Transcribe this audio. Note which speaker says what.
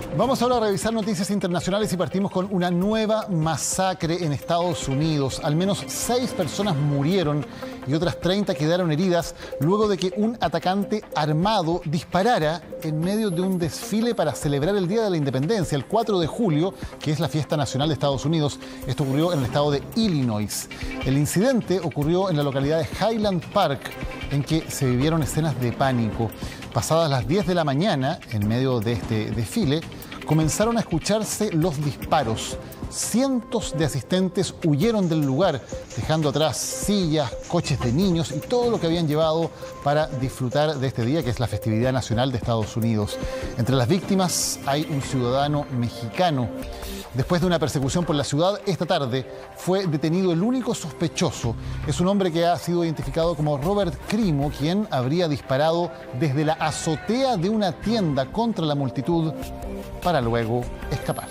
Speaker 1: Vamos ahora a revisar noticias internacionales y partimos con una nueva masacre en Estados Unidos. Al menos 6 personas murieron y otras 30 quedaron heridas luego de que un atacante armado disparara en medio de un desfile para celebrar el Día de la Independencia, el 4 de julio, que es la fiesta nacional de Estados Unidos. Esto ocurrió en el estado de Illinois. El incidente ocurrió en la localidad de Highland Park, en que se vivieron escenas de pánico. Pasadas las 10 de la mañana, en medio de este desfile, comenzaron a escucharse los disparos. Cientos de asistentes huyeron del lugar, dejando atrás sillas, coches de niños y todo lo que habían llevado para disfrutar de este día, que es la festividad nacional de Estados Unidos. Entre las víctimas hay un ciudadano mexicano. Después de una persecución por la ciudad, esta tarde fue detenido el único sospechoso. Es un hombre que ha sido identificado como Robert Crimo, quien habría disparado desde la azotea de una tienda contra la multitud para luego escapar.